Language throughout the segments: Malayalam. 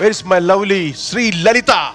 Where is my lovely Sri Lalita?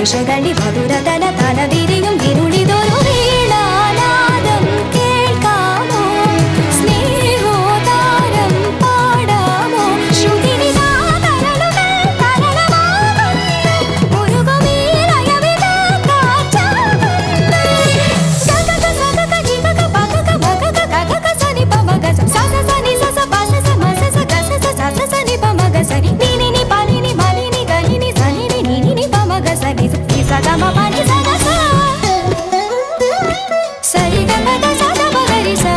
ദേശകളി മധുരതല തല വിരിയും ഇരുളിതൊരു വീണാനാദം കേൾക്കാമോ സ്നേഹോദാരം പാടാമോ ശ്രുതിനിതാതരളുകൾ തരളമാകുന്നു മുരുകുമീലയവിത കാറ്റാകുന്നു സഗക സഗക ജിഗക പഗക ഭഗക ഗഗക സനി പമഗ സസ സനി സസ പസ സമസ സഗസ സസ സനി പമഗ സനി നിനി പനിനി മലിനി ഗലിനി സനി നിനി പമഗ സനി സഗമ പനി സഗസ സരി ഗഗ സദ ബഗരി സ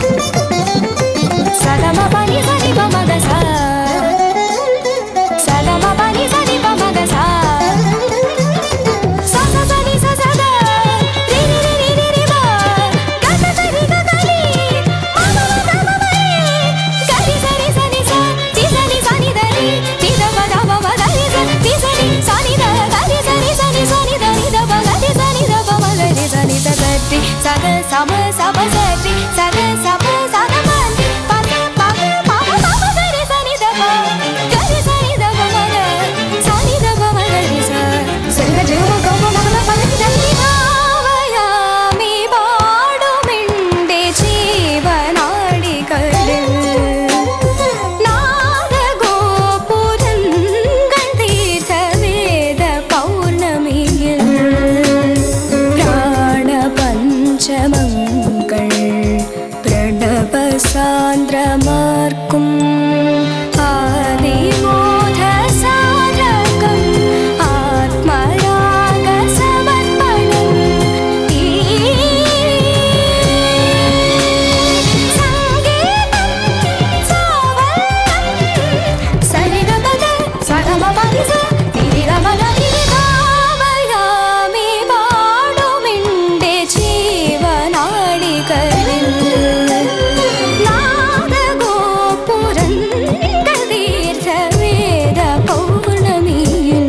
സഗമ പനി സനി പമഗ സ സഗമ പനി സനി പമഗ സ സസ സനി സസ ഗ രി രി രി രി രി ബ ഗസ സരി ഗഗലി മമ മമ മമ ഗരി സരി സനി സ തി സനി സനി ദരി തി ദ ബ ద ബ ബ ദരി സ തി സനി സനി ద ഗരി സരി സനി സനി ദരി ద ബ ഗരി സനി ద ബ ബ ഗരി സനി ത ഗരി സഗ സമ സബ സരി സഗ സമ സഗ മനി പദ പദ പദ പദ ഗരി സനി ద ബ ഗരി സനി ద ബ മ ഗ സനി ద ബ മ ഗരി സ സഗ ജഗ ഗ മ മ പദ ദരി ഭാവയാമി പാടുമിന്റെ ജീവനാടികളിൽ നാദഗോപുരങ്ങൾ തീർത്ഥവേദ പൗർണമിയിൽ പ്രാണപഞ്ചമങ്ങൾ പ്രണവസാന്ദ്രമാർക്കും ആദിബോധസാധകം ആത്മരാഗസമർപ്പണം ഈ സംഗീതം സാവല്ലം സരിഗമഗ സഗമപനിസ തിരിഗമഗരി ഭാവയാമി പാടുമിന്റെ ജീവനാടികളിൽ നാദഗോപുരങ്ങൾ തീർത്ഥവേദ പൗർണമിയിൽ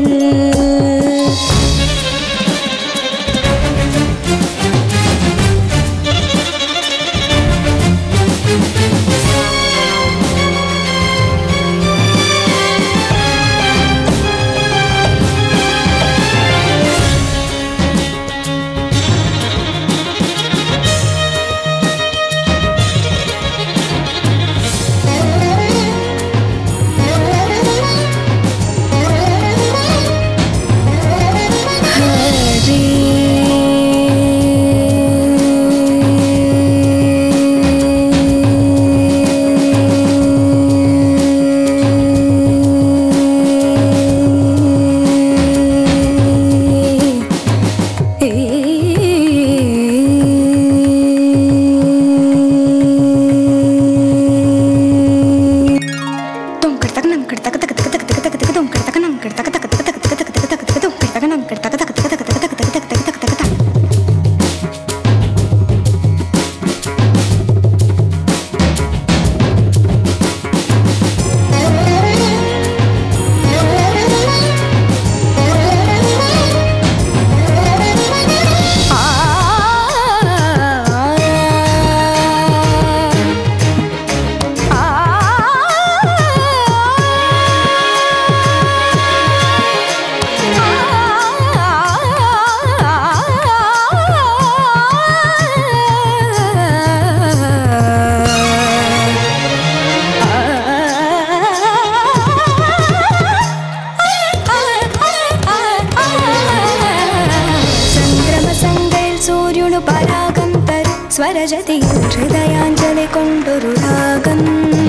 പരാഗം തരും സ്വരജതിയിൽ ഹൃദയാഞ്ജലി കൊണ്ടൊരു രാഗം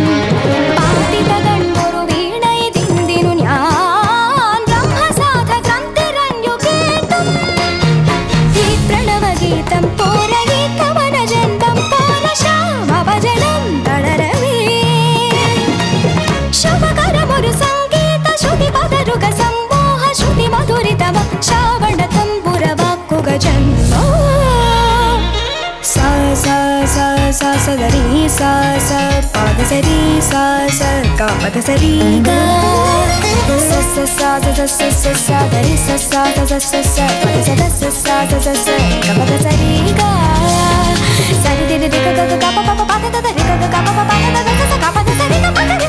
പാതിത കണ്ടൊരു വീണയിതിന്തിനു ഞാൻ ബ്രഹ്മസാധ ഗ്രന്ഥിരഞ്ഞു കേട്ടും ഈ പ്രണവഗീതം പോരയി കവന ജന്മം പോര ശ്യാമഭജനം തളരവേ ശുഭകരമൊരു സംഗീത ശ്രുതി പദരുഗ സമ്മോഹ ശ്രുതി മധുരിതമ ശ്രാവണ തമ്പുര വാക്കുക ജന്മോ sa sa sa sa da ri sa sa pa da sa ri sa sa ka pa da sa ri ga sa sa sa da sa sa sa sa da ri sa sa da sa sa sa pa da sa da sa sa da sa sa ka pa da sa ri ga sa ri ri ri ga ga ga pa pa pa pa da da ri ga ga pa pa pa da da sa sa ka pa da sa ri ga pa da